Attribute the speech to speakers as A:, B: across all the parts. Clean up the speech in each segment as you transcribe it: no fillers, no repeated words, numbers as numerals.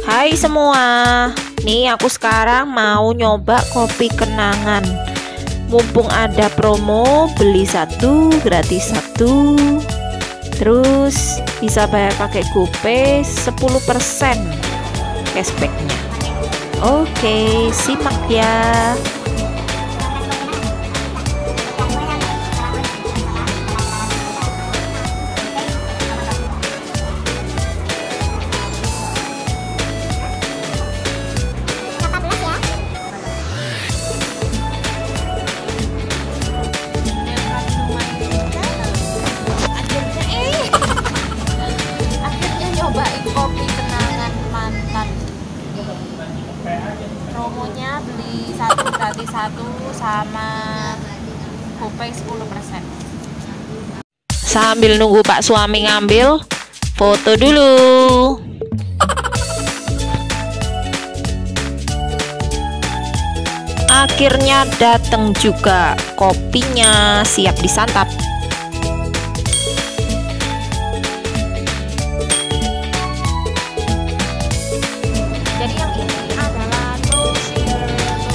A: Hai semua, nih aku sekarang mau nyoba kopi kenangan. Mumpung ada promo beli satu gratis satu, terus bisa bayar pakai GoPay 10% cashbacknya. Oke, simak ya.
B: Cobain kopi kenangan mantan. Promonya beli satu gratis satu sama GoPay 10%.
A: Sambil nunggu Pak suami ngambil, foto dulu. Akhirnya datang juga, kopinya siap disantap.
B: Jadi yang ini adalah no sugar.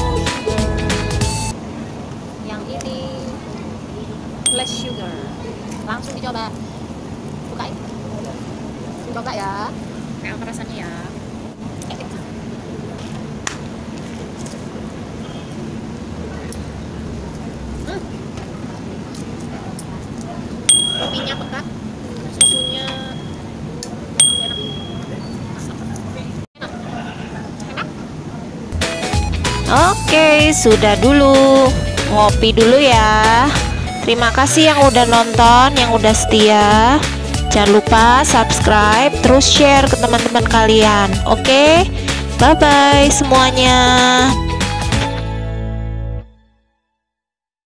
B: Yang ini less sugar. Langsung dicoba. Bukain. Coba ya. Kayak apa rasanya ya? Kopinya pekat, susunya enak.
A: Oke, sudah dulu. Ngopi dulu ya. Terima kasih yang udah nonton, yang udah setia. Jangan lupa subscribe, terus share ke teman-teman kalian. Oke, bye-bye semuanya.